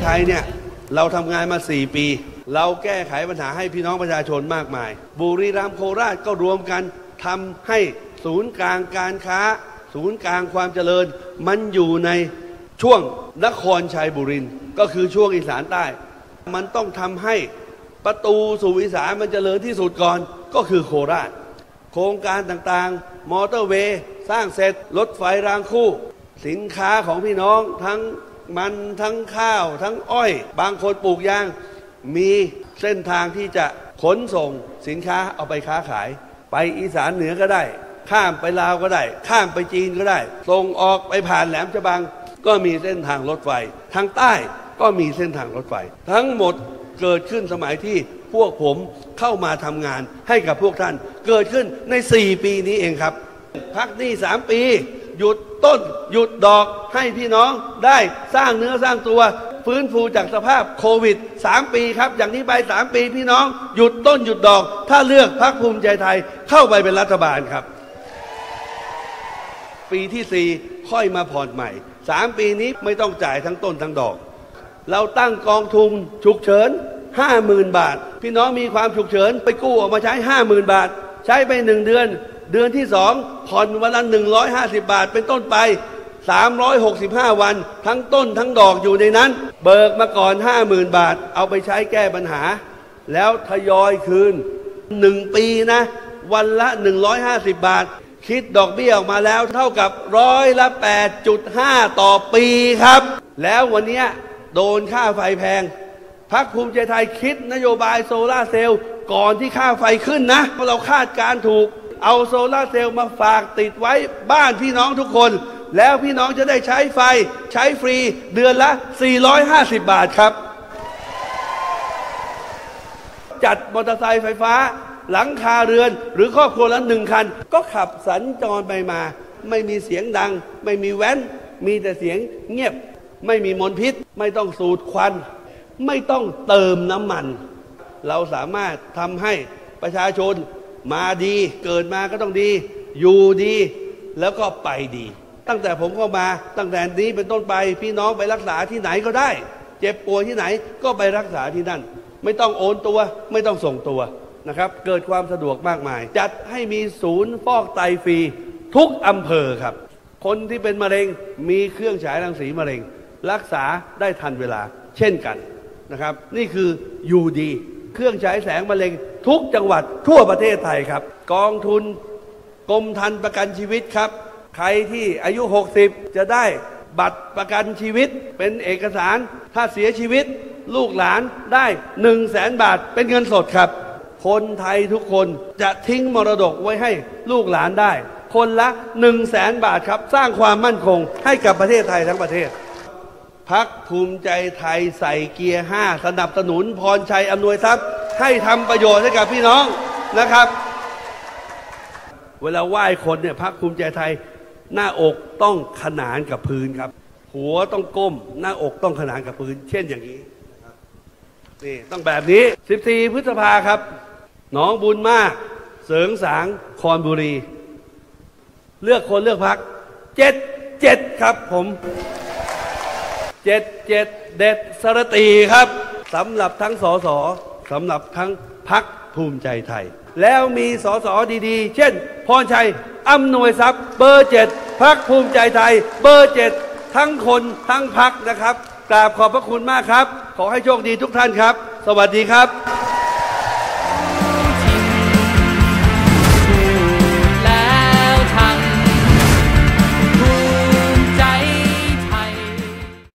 ยเนี่ยเราทำงานมา4 ปีเราแก้ไขปัญหาให้พี่น้องประชาชนมากมายบุรีรัมย์โคราชก็รวมกันทำให้ศูนย์กลางการค้าศูนย์กลางความเจริญมันอยู่ในช่วงนครชัยบุรีก็คือช่วงอีสานใต้มันต้องทำให้ประตูสู่อีสานมันเจริญที่สุดก่อนก็คือโคราชโครงการต่างๆมอเตอร์เวย์สร้างเสร็จรถไฟรางคู่สินค้าของพี่น้องทั้งมันทั้งข้าวทั้งอ้อยบางคนปลูกยางมีเส้นทางที่จะขนส่งสินค้าเอาไปค้าขายไปอีสานเหนือก็ได้ข้ามไปลาวก็ได้ข้ามไปจีนก็ได้ส่งออกไปผ่านแหลมฉบังก็มีเส้นทางรถไฟทางใต้ก็มีเส้นทางรถไฟทั้งหมดเกิดขึ้นสมัยที่พวกผมเข้ามาทำงานให้กับพวกท่านเกิดขึ้นใน4 ปีนี้เองครับพักหนี้3 ปีหยุดต้นหยุดดอกให้พี่น้องได้สร้างเนื้อสร้างตัวฟื้นฟูจากสภาพโควิด3 ปีครับอย่างนี้ไป3 ปีพี่น้องหยุดต้นหยุดดอกถ้าเลือกพรรคภูมิใจไทยเข้าไปเป็นรัฐบาลครับปีที่4ค่อยมาผ่อนใหม่3 ปีนี้ไม่ต้องจ่ายทั้งต้นทั้งดอกเราตั้งกองทุนฉุกเฉิน50,000 บาทพี่น้องมีความฉุกเฉินไปกู้ออกมาใช้ 50,000 บาทใช้ไป1 เดือนเดือนที่2ผ่อนวันละ150 บาทเป็นต้นไป365 วันทั้งต้นทั้งดอกอยู่ในนั้นเบิกมาก่อน 50,000 บาทเอาไปใช้แก้ปัญหาแล้วทยอยคืน1 ปีนะวันละ150 บาทคิดดอกเบี้ยออกมาแล้วเท่ากับ8.5%ต่อปีครับแล้ววันนี้โดนค่าไฟแพงพรรคภูมิใจไทยคิดนโยบายโซล่าเซลล์ก่อนที่ค่าไฟขึ้นนะเพราะเราคาดการถูกเอาโซล่าเซลล์มาฝากติดไว้บ้านพี่น้องทุกคนแล้วพี่น้องจะได้ใช้ไฟใช้ฟรีเดือนละ450 บาทครับจัดมอเตอร์ไซค์ไฟฟ้าหลังคาเรือนหรือครอบครัวละ1 คันก็ขับสัญจรไปมาไม่มีเสียงดังไม่มีแว้นมีแต่เสียงเงียบไม่มีมลพิษไม่ต้องสูดควันไม่ต้องเติมน้ำมันเราสามารถทำให้ประชาชนมาดีเกิดมาก็ต้องดีอยู่ดีแล้วก็ไปดีตั้งแต่ผมเข้ามาตั้งแต่นี้เป็นต้นไปพี่น้องไปรักษาที่ไหนก็ได้เจ็บป่วยที่ไหนก็ไปรักษาที่นั่นไม่ต้องโอนตัวไม่ต้องส่งตัวนะครับเกิดความสะดวกมากมายจัดให้มีศูนย์ฟอกไตฟรีทุกอำเภอครับคนที่เป็นมะเร็งมีเครื่องฉายรังสีมะเร็งรักษาได้ทันเวลาเช่นกันนะครับนี่คือยูดีเครื่องฉายแสงมะเร็งทุกจังหวัดทั่วประเทศไทยครับกองทุนกรมธรรม์ประกันชีวิตครับใครที่อายุ60จะได้บัตรประกันชีวิตเป็นเอกสารถ้าเสียชีวิตลูกหลานได้100,000 บาทเป็นเงินสดครับคนไทยทุกคนจะทิ้งมรดกไว้ให้ลูกหลานได้คนละ100,000 บาทครับสร้างความมั่นคงให้กับประเทศไทยทั้งประเทศพรรคภูมิใจไทยใส่เกียร์5สนับสนุนพรชัยอำนวยทรัพย์ให้ทำประโยชน์ให้กับพี่น้องนะครับเวลาไหว้คนเนี่ยพรรคภูมิใจไทยหน้าอกต้องขนานกับพื้นครับหัวต้องก้มหน้าอกต้องขนานกับพื้นเช่นอย่างนี้นี่ต้องแบบนี้14 พฤษภาครับหนองบุญมากเสริงสางคอนบุรีเลือกคนเลือกพรรค77ครับผม77เด็ดสรตีครับสำหรับทั้งสสสำหรับทั้งพรรคภูมิใจไทยแล้วมีสสดีๆเช่นพรชัยอำนวยทรัพย์เบอร์7พรรคภูมิใจไทยเบอร์7ทั้งคนทั้งพรรคนะครับกราบขอบพระคุณมากครับขอให้โชคดีทุกท่านครับสวัสดีครับ